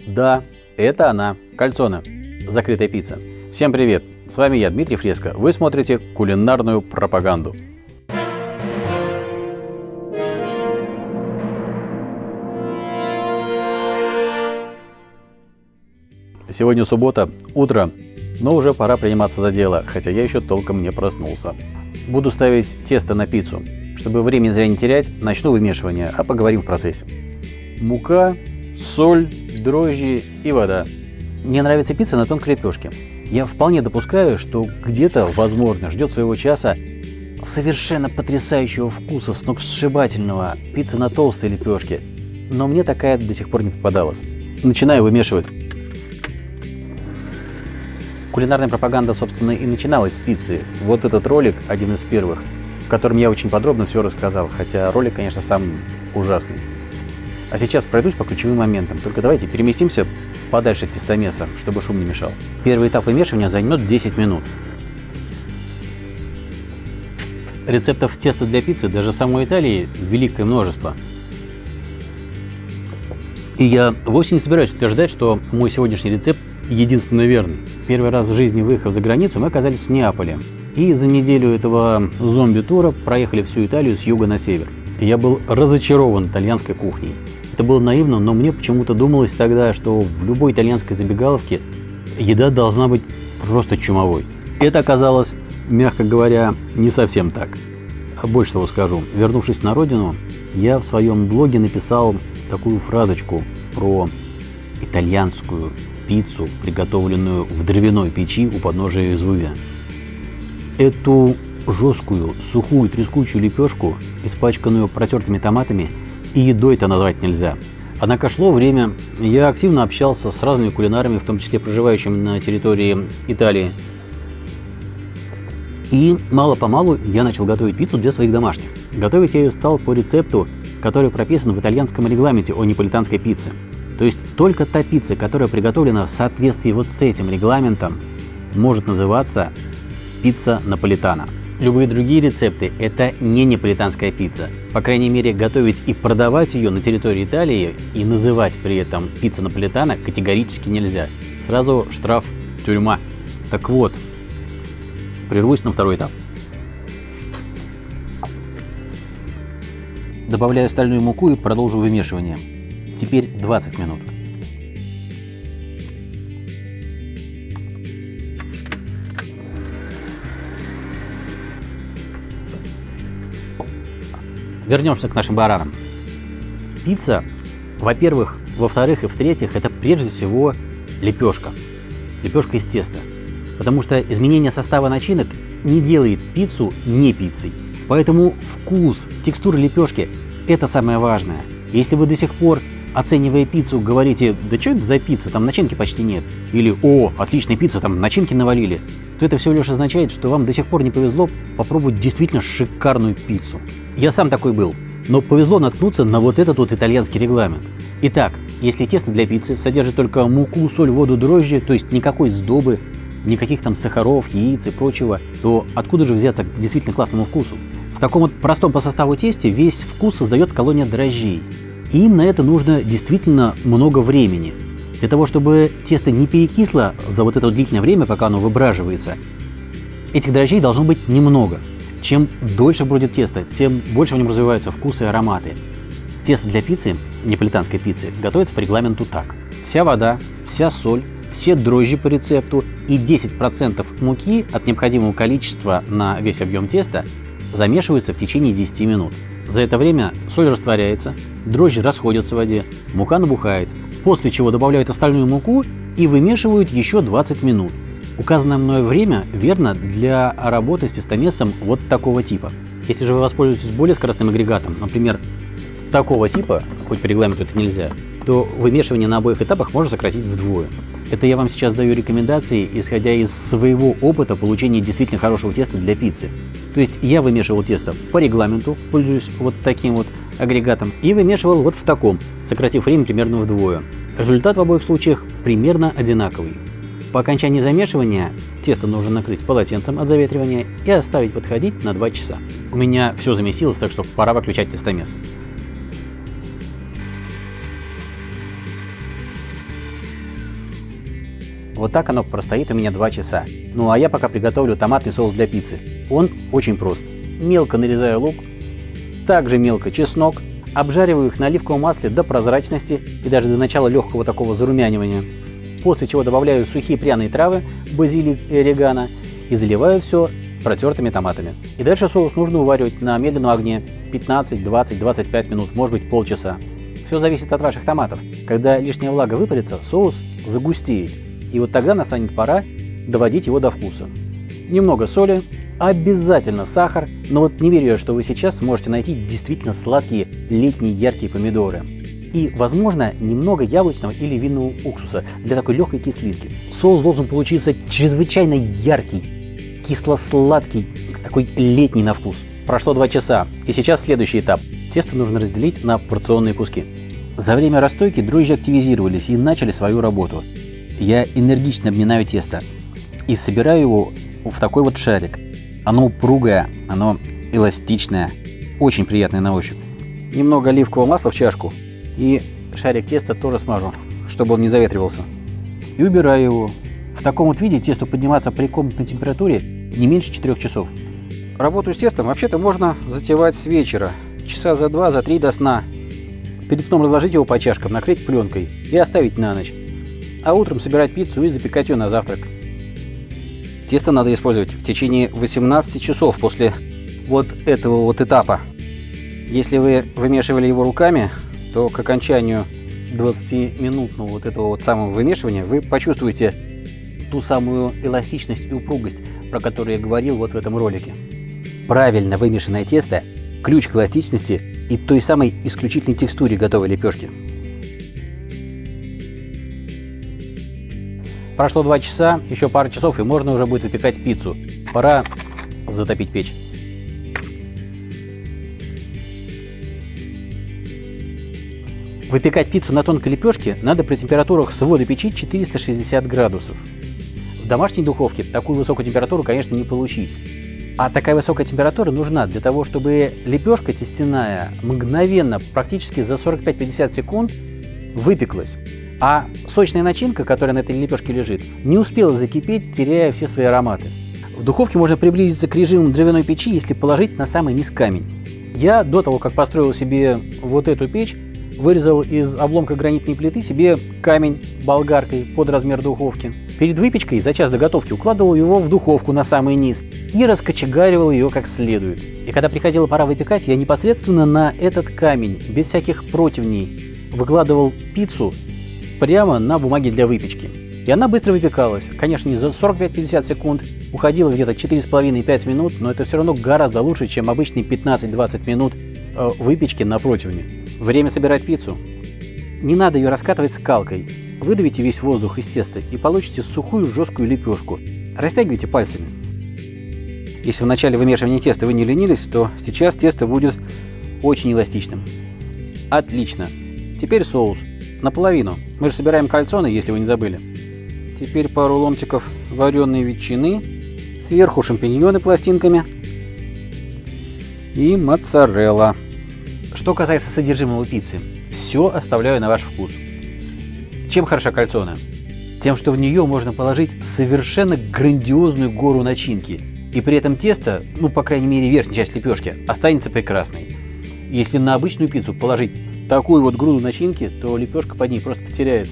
Да, это она, кальцоне, закрытая пицца. Всем привет, с вами я, Дмитрий Фреско. Вы смотрите кулинарную пропаганду. Сегодня суббота, утро, но уже пора приниматься за дело, хотя я еще толком не проснулся. Буду ставить тесто на пиццу. Чтобы времени зря не терять, начну вымешивание, а поговорим в процессе. Мука, соль, дрожжи и вода. Мне нравится пицца на тонкой лепешке. Я вполне допускаю, что где-то, возможно, ждет своего часа совершенно потрясающего вкуса, сногсшибательного пицца на толстой лепешке. Но мне такая до сих пор не попадалась. Начинаю вымешивать. Кулинарная пропаганда, собственно, и начиналась с пиццы. Вот этот ролик один из первых, в котором я очень подробно все рассказал, хотя ролик, конечно, сам ужасный. А сейчас пройдусь по ключевым моментам. Только давайте переместимся подальше от тестомеса, чтобы шум не мешал. Первый этап вымешивания займет 10 минут. Рецептов теста для пиццы даже в самой Италии великое множество. И я вовсе не собираюсь утверждать, что мой сегодняшний рецепт единственно верный. Первый раз в жизни, выехав за границу, мы оказались в Неаполе. И за неделю этого зомби-тура проехали всю Италию с юга на север. И я был разочарован итальянской кухней. Это было наивно, но мне почему-то думалось тогда, что в любой итальянской забегаловке еда должна быть просто чумовой. Это оказалось, мягко говоря, не совсем так. Больше того скажу. Вернувшись на родину, я в своем блоге написал такую фразочку про итальянскую пиццу, приготовленную в дровяной печи у подножия Везувия. Эту жесткую, сухую, трескучую лепешку, испачканную протертыми томатами, и едой-то назвать нельзя. Однако шло время, я активно общался с разными кулинарами, в том числе проживающими на территории Италии. И мало-помалу я начал готовить пиццу для своих домашних. Готовить я ее стал по рецепту, который прописан в итальянском регламенте о неаполитанской пицце. То есть только та пицца, которая приготовлена в соответствии вот с этим регламентом, может называться пицца наполитана. Любые другие рецепты – это не неаполитанская пицца. По крайней мере, готовить и продавать ее на территории Италии и называть при этом пицца наполитана категорически нельзя. Сразу штраф, тюрьма. Так вот, прервусь на второй этап. Добавляю остальную муку и продолжу вымешивание. Теперь 20 минут. Вернемся к нашим баранам. Пицца, во-первых, во-вторых и в-третьих, это прежде всего лепешка. Лепешка из теста. Потому что изменение состава начинок не делает пиццу не пиццей. Поэтому вкус, текстура лепешки – это самое важное. Если вы до сих пор, оценивая пиццу, говорите: да что это за пицца, там начинки почти нет, или о, отличная пицца, там начинки навалили, то это всего лишь означает, что вам до сих пор не повезло попробовать действительно шикарную пиццу. Я сам такой был, но повезло наткнуться на вот этот вот итальянский регламент. Итак, если тесто для пиццы содержит только муку, соль, воду, дрожжи, то есть никакой сдобы, никаких там сахаров, яиц и прочего, то откуда же взяться к действительно классному вкусу? В таком вот простом по составу тесте весь вкус создает колония дрожжей. И им на это нужно действительно много времени. Для того, чтобы тесто не перекисло за вот это длительное время, пока оно выбраживается, этих дрожжей должно быть немного. Чем дольше бродит тесто, тем больше в нем развиваются вкусы и ароматы. Тесто для пиццы, неаполитанской пиццы, готовится по регламенту так. Вся вода, вся соль, все дрожжи по рецепту и 10% муки от необходимого количества на весь объем теста замешиваются в течение 10 минут. За это время соль растворяется, дрожжи расходятся в воде, мука набухает, после чего добавляют остальную муку и вымешивают еще 20 минут. Указанное мною время верно для работы с тестомесом вот такого типа. Если же вы воспользуетесь более скоростным агрегатом, например, такого типа, хоть по регламенту это нельзя, то вымешивание на обоих этапах можно сократить вдвое. Это я вам сейчас даю рекомендации, исходя из своего опыта получения действительно хорошего теста для пиццы. То есть я вымешивал тесто по регламенту, пользуюсь вот таким вот агрегатом, и вымешивал вот в таком, сократив время примерно вдвое. Результат в обоих случаях примерно одинаковый. По окончании замешивания тесто нужно накрыть полотенцем от заветривания и оставить подходить на 2 часа. У меня все замесилось, так что пора выключать тестомес. Вот так оно простоит у меня 2 часа. Ну а я пока приготовлю томатный соус для пиццы. Он очень прост. Мелко нарезаю лук, также мелко чеснок, обжариваю их на оливковом масле до прозрачности и даже до начала легкого такого зарумянивания. После чего добавляю сухие пряные травы, базилик и орегано и заливаю все протертыми томатами. И дальше соус нужно уваривать на медленном огне 15, 20, 25 минут, может быть полчаса. Все зависит от ваших томатов. Когда лишняя влага выпарится, соус загустеет. И вот тогда настанет пора доводить его до вкуса. Немного соли, обязательно сахар, но вот не верю, что вы сейчас сможете найти действительно сладкие летние яркие помидоры. И, возможно, немного яблочного или винного уксуса для такой легкой кислинки. Соус должен получиться чрезвычайно яркий, кисло-сладкий, такой летний на вкус. Прошло 2 часа, и сейчас следующий этап. Тесто нужно разделить на порционные куски. За время расстойки дрожжи активизировались и начали свою работу. Я энергично обминаю тесто и собираю его в такой вот шарик. Оно упругое, оно эластичное, очень приятное на ощупь. Немного оливкового масла в чашку и шарик теста тоже смажу, чтобы он не заветривался. И убираю его. В таком вот виде тесто подниматься при комнатной температуре не меньше 4 часов. Работу с тестом вообще-то можно затевать с вечера, часа за 2, за 3 до сна. Перед сном разложить его по чашкам, накрыть пленкой и оставить на ночь. А утром собирать пиццу и запекать ее на завтрак. Тесто надо использовать в течение 18 часов после вот этого вот этапа. Если вы вымешивали его руками, то к окончанию 20-минутного вот этого вот самого вымешивания вы почувствуете ту самую эластичность и упругость, про которую я говорил вот в этом ролике. Правильно вымешанное тесто – ключ к эластичности и той самой исключительной текстуре готовой лепешки. Прошло 2 часа, еще пару часов, и можно уже будет выпекать пиццу. Пора затопить печь. Выпекать пиццу на тонкой лепешке надо при температурах свода печи 460 градусов. В домашней духовке такую высокую температуру, конечно, не получить. А такая высокая температура нужна для того, чтобы лепешка тестяная мгновенно, практически за 45-50 секунд выпеклась. А сочная начинка, которая на этой лепешке лежит, не успела закипеть, теряя все свои ароматы. В духовке можно приблизиться к режиму дровяной печи, если положить на самый низ камень. Я до того, как построил себе вот эту печь, вырезал из обломка гранитной плиты себе камень болгаркой под размер духовки. Перед выпечкой за час до готовки укладывал его в духовку на самый низ и раскочегаривал ее как следует. И когда приходила пора выпекать, я непосредственно на этот камень, без всяких противней, выкладывал пиццу прямо на бумаге для выпечки. И она быстро выпекалась. Конечно, не за 45-50 секунд, уходила где-то 4,5-5 минут, но это все равно гораздо лучше, чем обычные 15-20 минут выпечки на противне. Время собирать пиццу. Не надо ее раскатывать скалкой. Выдавите весь воздух из теста и получите сухую жесткую лепешку. Растягивайте пальцами. Если в начале вымешивания теста вы не ленились, то сейчас тесто будет очень эластичным. Отлично. Теперь соус. Наполовину. Мы же собираем кальцоны, если вы не забыли. Теперь пару ломтиков вареной ветчины. Сверху шампиньоны пластинками. И моцарелла. Что касается содержимого пиццы, все оставляю на ваш вкус. Чем хороша кальцоне? Тем, что в нее можно положить совершенно грандиозную гору начинки. И при этом тесто, ну по крайней мере верхняя часть лепешки, останется прекрасной. Если на обычную пиццу положить такую вот груду начинки, то лепешка под ней просто потеряется.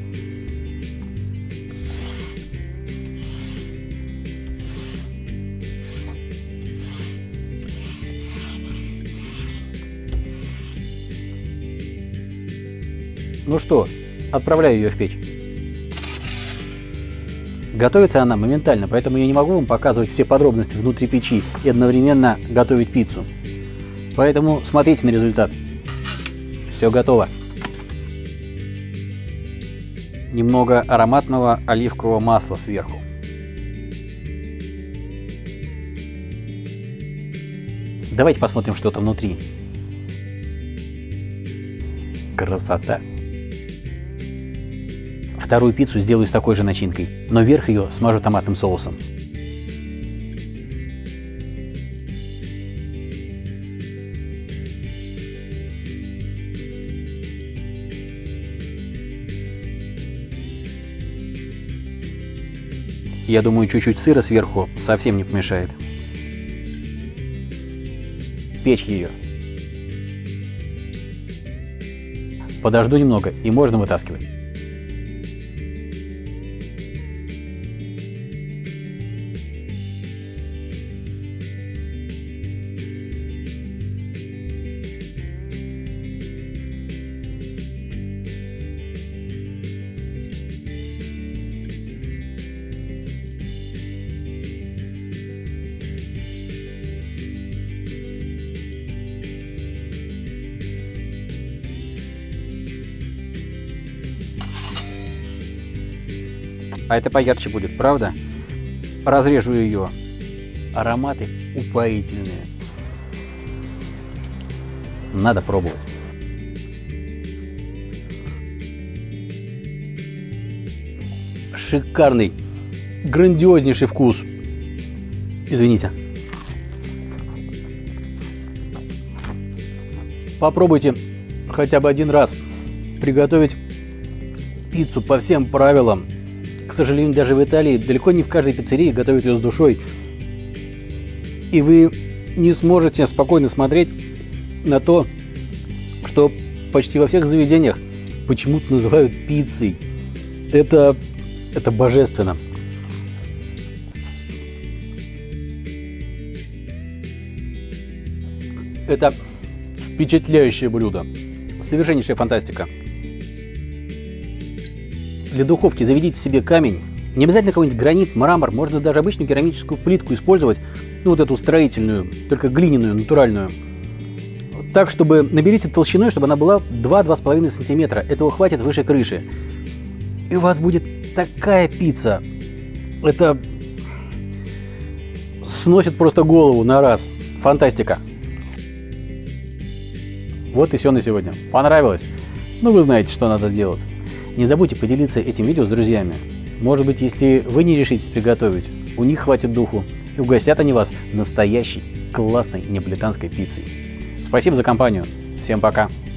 Ну что, отправляю ее в печь. Готовится она моментально, поэтому я не могу вам показывать все подробности внутри печи и одновременно готовить пиццу. Поэтому смотрите на результат. Все готово. Немного ароматного оливкового масла сверху. Давайте посмотрим, что там внутри. Красота! Вторую пиццу сделаю с такой же начинкой, но верх ее смажу томатным соусом. Я думаю, чуть-чуть сыра сверху совсем не помешает. Печь ее. Подожду немного, и можно вытаскивать. А это поярче будет, правда? Разрежу ее. Ароматы упоительные. Надо пробовать. Шикарный, грандиознейший вкус. Извините. Попробуйте хотя бы один раз приготовить пиццу по всем правилам. К сожалению, даже в Италии далеко не в каждой пиццерии готовят ее с душой. И вы не сможете спокойно смотреть на то, что почти во всех заведениях почему-то называют пиццей. Это божественно. Это впечатляющее блюдо. Совершеннейшая фантастика. Для духовки заведите себе камень. Не обязательно какой-нибудь гранит, мрамор. Можно даже обычную керамическую плитку использовать. Ну, вот эту строительную, только глиняную, натуральную. Так, чтобы наберите толщиной, чтобы она была 2-2,5 сантиметра. Этого хватит выше крыши. И у вас будет такая пицца. Это сносит просто голову на раз. Фантастика. Вот и все на сегодня. Понравилось? Ну, вы знаете, что надо делать. Не забудьте поделиться этим видео с друзьями. Может быть, если вы не решитесь приготовить, у них хватит духу, и угостят они вас настоящей, классной неаполитанской пиццей. Спасибо за компанию. Всем пока.